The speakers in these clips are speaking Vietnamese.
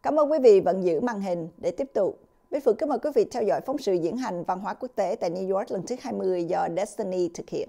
Cảm ơn quý vị vẫn giữ màn hình để tiếp tục. Bích Phượng kính mời quý vị theo dõi phóng sự diễn hành văn hóa quốc tế tại New York lần thứ 20 do Destiny thực hiện.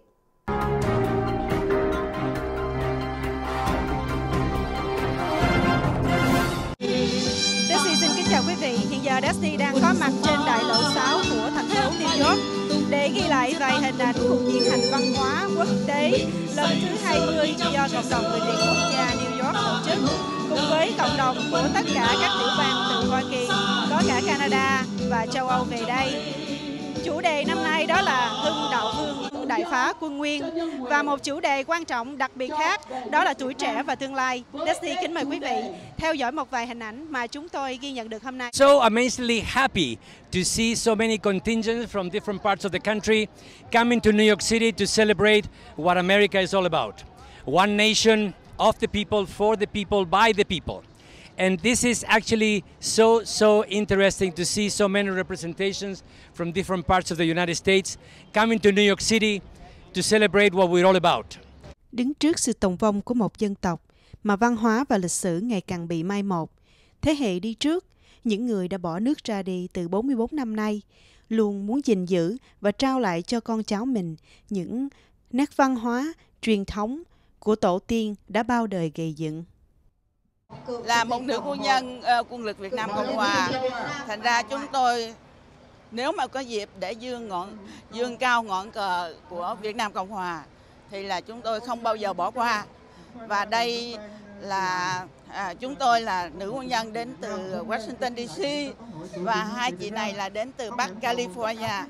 Destiny xin kính chào quý vị. Hiện giờ Destiny đang có mặt trên đại lộ 6 của thành phố New York để ghi lại vài hình ảnh cuộc diễn hành văn hóa quốc tế lần thứ 20 do cộng đồng người Việt quốc gia New York tổ chức, cùng với cộng đồng của tất cả các tiểu bang từ Hoa Kỳ, có cả Canada và châu Âu về đây. Chủ đề năm nay đó là Hưng Đạo Vương đại phá quân Nguyên, và một chủ đề quan trọng đặc biệt khác đó là tuổi trẻ và tương lai. Destiny kính mời quý vị theo dõi một vài hình ảnh mà chúng tôi ghi nhận được hôm nay. So amazingly happy to see so many contingents from different parts of the country coming to New York City to celebrate what America is all about. One nation, of the people, for the people, by the people. And this is actually so interesting to see so many representations from different parts of the United States coming to New York City to celebrate what we're all about. Đứng trước sự tồn vong của một dân tộc mà văn hóa và lịch sử ngày càng bị mai một, thế hệ đi trước, những người đã bỏ nước ra đi từ 44 năm nay, luôn muốn gìn giữ và trao lại cho con cháu mình những nét văn hóa, truyền thống của tổ tiên đã bao đời gây dựng. Là một nữ quân nhân quân lực Việt Nam Cộng Hòa, thành ra chúng tôi nếu mà có dịp để dương cao ngọn cờ của Việt Nam Cộng Hòa thì là chúng tôi không bao giờ bỏ qua. Và đây là chúng tôi là nữ quân nhân đến từ Washington DC và hai chị này là đến từ Bắc California.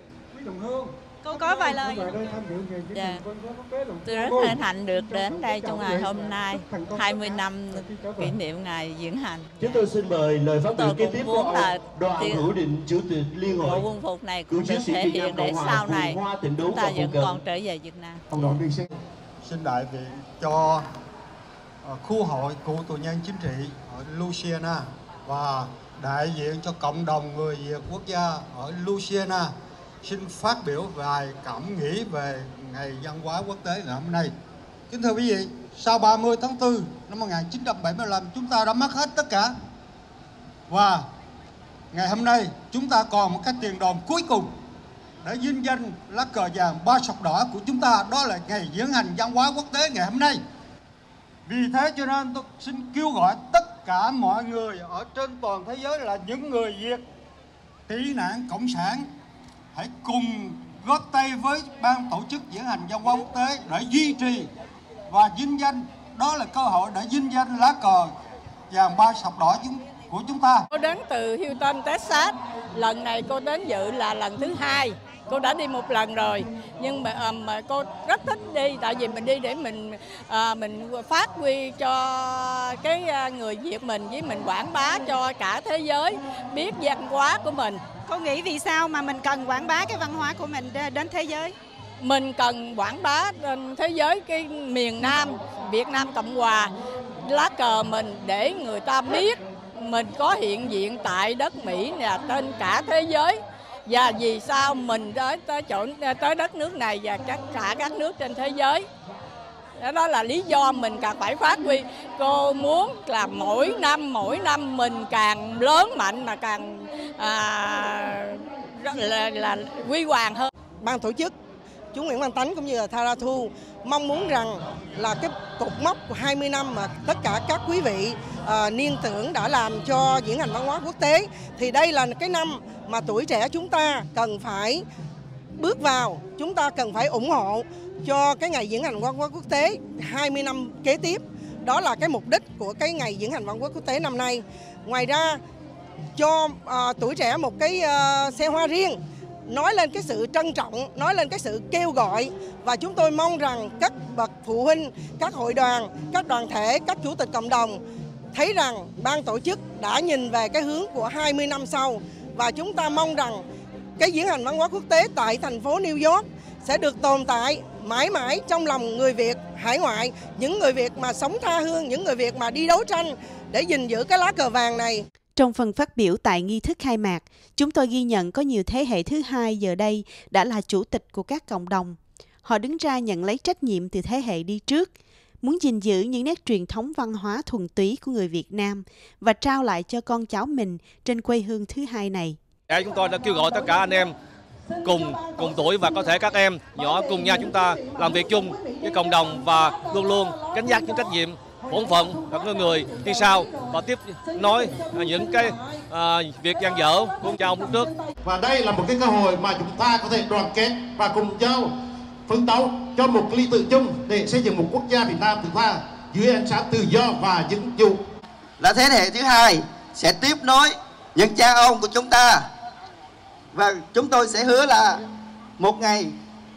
Cô có vài lời. Dạ. Tôi rất hân hạnh được đến đây trong ngày hôm nay, 20 năm kỷ niệm ngày diễn hành. Chúng tôi xin mời lời phát biểu kế tiếp của ông Đoàn Hữu Định, Chủ tịch Liên hội. Bộ quân phục này cũng được thể hiện để sau này chúng ta vẫn còn trở về Việt Nam. Ông Đoàn Viên xin đại diện cho khu hội cựu tù nhân chính trị ở Louisiana và đại diện cho cộng đồng người Việt quốc gia ở Louisiana xin phát biểu vài cảm nghĩ về ngày văn hóa quốc tế ngày hôm nay. Kính thưa quý vị, sau 30 tháng 4 năm 1975 chúng ta đã mất hết tất cả. Và ngày hôm nay chúng ta còn một cái tiền đồn cuối cùng để vinh danh lá cờ vàng ba sọc đỏ của chúng ta, đó là ngày diễn hành văn hóa quốc tế ngày hôm nay. Vì thế cho nên tôi xin kêu gọi tất cả mọi người ở trên toàn thế giới là những người Việt tị nạn cộng sản hãy cùng góp tay với ban tổ chức diễn hành văn hóa quốc tế để duy trì và vinh danh, đó là cơ hội để vinh danh lá cờ vàng ba sọc đỏ của chúng ta. Cô đến từ Houston, Texas. Lần này cô đến dự là lần thứ 2. Cô đã đi một lần rồi, nhưng mà cô rất thích đi, tại vì mình đi để mình phát huy cho cái người Việt mình, với mình quảng bá cho cả thế giới biết văn hóa của mình. Cô nghĩ vì sao mà mình cần quảng bá cái văn hóa của mình đến thế giới? Mình cần quảng bá trên thế giới cái miền Nam, Việt Nam Cộng Hòa, lá cờ mình để người ta biết mình có hiện diện tại đất Mỹ là trên cả thế giới. Và vì sao mình tới đất nước này và cả các nước trên thế giới. Đó là lý do mình càng phải phát huy. Cô muốn là mỗi năm mình càng lớn mạnh mà càng là huy hoàng hơn. Ban tổ chức, chú Nguyễn Văn Tánh cũng như là Thara Thu mong muốn rằng là cái cột mốc của 20 năm mà tất cả các quý vị niên tưởng đã làm cho diễn hành văn hóa quốc tế, thì đây là cái năm mà tuổi trẻ chúng ta cần phải bước vào, chúng ta cần phải ủng hộ cho cái ngày diễn hành văn hóa quốc tế 20 năm kế tiếp. Đó là cái mục đích của cái ngày diễn hành văn hóa quốc tế năm nay. Ngoài ra cho tuổi trẻ một cái xe hoa riêng, nói lên cái sự trân trọng, nói lên cái sự kêu gọi, và chúng tôi mong rằng các bậc phụ huynh, các hội đoàn, các đoàn thể, các chủ tịch cộng đồng thấy rằng ban tổ chức đã nhìn về cái hướng của 20 năm sau, và chúng ta mong rằng cái diễn hành văn hóa quốc tế tại thành phố New York sẽ được tồn tại mãi mãi trong lòng người Việt hải ngoại, những người Việt mà sống tha hương, những người Việt mà đi đấu tranh để gìn giữ cái lá cờ vàng này. Trong phần phát biểu tại nghi thức khai mạc, chúng tôi ghi nhận có nhiều thế hệ thứ hai giờ đây đã là chủ tịch của các cộng đồng. Họ đứng ra nhận lấy trách nhiệm từ thế hệ đi trước. muốn gìn giữ những nét truyền thống văn hóa thuần túy của người Việt Nam và trao lại cho con cháu mình trên quê hương thứ hai này. Chúng tôi đã kêu gọi tất cả anh em cùng tuổi và có thể các em nhỏ cùng nhau chúng ta làm việc chung với cộng đồng và luôn luôn gánh vác những trách nhiệm bổn phận của người đi sau và tiếp nối những cái việc dang dở của cha ông trước. Và đây là một cái cơ hội mà chúng ta có thể đoàn kết và cùng nhau phấn đấu cho một lý tưởng chung để xây dựng một quốc gia Việt Nam thứ hai dưới ánh sáng tự do và dân chủ. Là thế hệ thứ hai sẽ tiếp nối những cha ông của chúng ta, và chúng tôi sẽ hứa là một ngày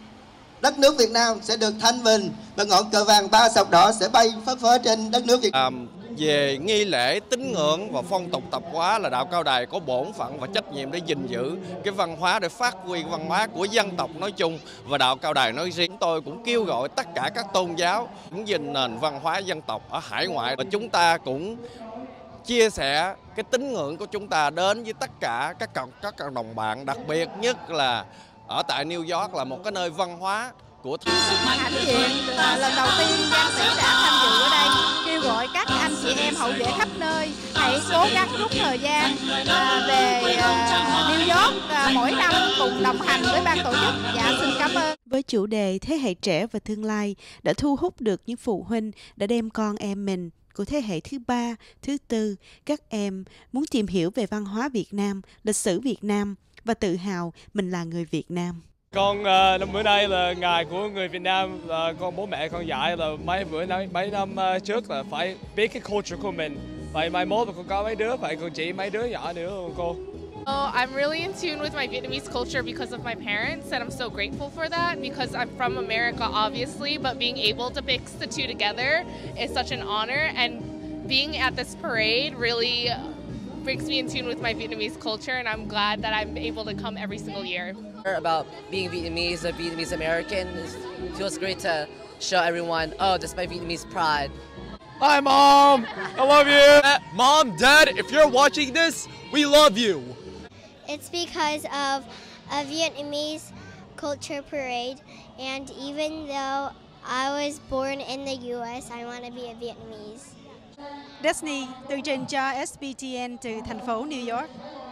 đất nước Việt Nam sẽ được thanh bình và ngọn cờ vàng ba sọc đỏ sẽ bay phất phới trên đất nước Việt Nam. Về nghi lễ, tín ngưỡng và phong tục tập hóa là đạo Cao Đài có bổn phận và trách nhiệm để gìn giữ cái văn hóa, để phát huy văn hóa của dân tộc nói chung và đạo Cao Đài nói riêng. Chúng tôi cũng kêu gọi tất cả các tôn giáo cũng gìn nền văn hóa dân tộc ở hải ngoại, và chúng ta cũng chia sẻ cái tín ngưỡng của chúng ta đến với tất cả các đồng bạn, đặc biệt nhất là ở tại New York là một cái nơi văn hóa của hãnh diện. Lần đầu tiên Giang Sĩ đã tham dự ở đây, kêu gọi các anh chị em hậu vệ khắp nơi hãy cố gắng rút thời gian về New York mỗi năm cùng đồng hành với ban tổ chức. Dạ, xin cảm ơn. Với chủ đề Thế hệ trẻ và tương lai đã thu hút được những phụ huynh đã đem con em mình của thế hệ thứ 3, thứ 4, các em muốn tìm hiểu về văn hóa Việt Nam, lịch sử Việt Nam và tự hào mình là người Việt Nam. Con bữa nay là ngày của người Việt Nam, là con bố mẹ con dạy là mấy năm trước là phải biết cái culture của mình. Vậy mai mốt con có mấy đứa, vậy con chỉ mấy đứa nhỏ nữa không cô? I'm really in tune with my Vietnamese culture because of my parents, and I'm so grateful for that because I'm from America, obviously, but being able to mix the two together is such an honor, and being at this parade really brings me in tune with my Vietnamese culture, and I'm glad that I'm able to come every single year. About being Vietnamese or Vietnamese American, it feels great to show everyone, oh, that's my Vietnamese pride. Hi, Mom! I love you! Mom, Dad, if you're watching this, we love you! It's because of a Vietnamese culture parade, and even though I was born in the US, I want to be a Vietnamese. Daphne, tường trình cho SBTN từ thành phố New York.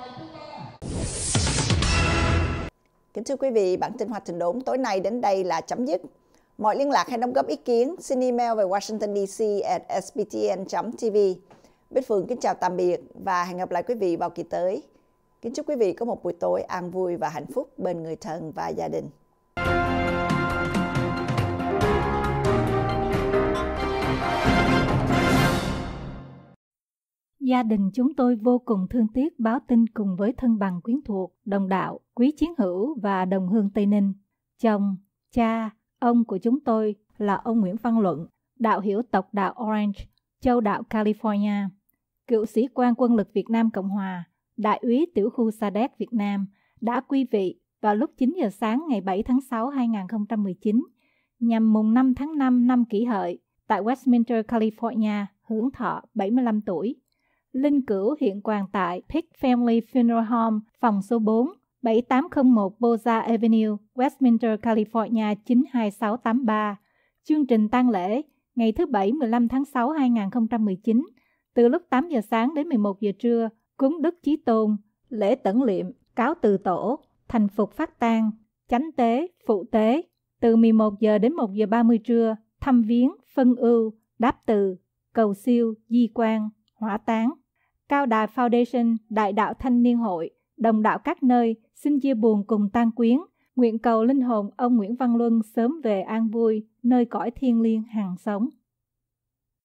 Kính thưa quý vị, bản tin Hoa Thịnh Đốn tối nay đến đây là chấm dứt. Mọi liên lạc hay đóng góp ý kiến xin email về Washington DC@sbtn.tv. Bích Phượng kính chào tạm biệt và hẹn gặp lại quý vị vào kỳ tới. Kính chúc quý vị có một buổi tối an vui và hạnh phúc bên người thân và gia đình. Gia đình chúng tôi vô cùng thương tiếc báo tin cùng với thân bằng quyến thuộc, đồng đạo, quý chiến hữu và đồng hương Tây Ninh. Chồng, cha, ông của chúng tôi là ông Nguyễn Văn Luận, đạo hiểu tộc đạo Orange, châu đạo California, cựu sĩ quan quân lực Việt Nam Cộng Hòa, đại úy tiểu khu Sa Đéc Việt Nam, đã quy vị vào lúc 9 giờ sáng ngày 7 tháng 6 2019 nhằm mùng 5 tháng 5 năm Kỷ Hợi tại Westminster, California, hưởng thọ 75 tuổi. Linh cữu hiện quàng tại Pick Family Funeral Home, phòng số 4, 7801 Boza Avenue, Westminster, California 92683. Chương trình tang lễ ngày thứ Bảy 15 tháng 6 2019 từ lúc 8 giờ sáng đến 11 giờ trưa, cúng Đức Chí Tôn, lễ tẩn liệm, cáo từ tổ, thành phục phát tang, chánh tế, phụ tế. Từ 11 giờ đến 1 giờ 30 trưa, thăm viếng, phân ưu, đáp từ, cầu siêu, di quan, hỏa táng. Cao Đài Foundation, Đại đạo Thanh niên hội, đồng đạo các nơi xin chia buồn cùng tang quyến, nguyện cầu linh hồn ông Nguyễn Văn Luân sớm về an vui nơi cõi thiêng liêng hằng sống.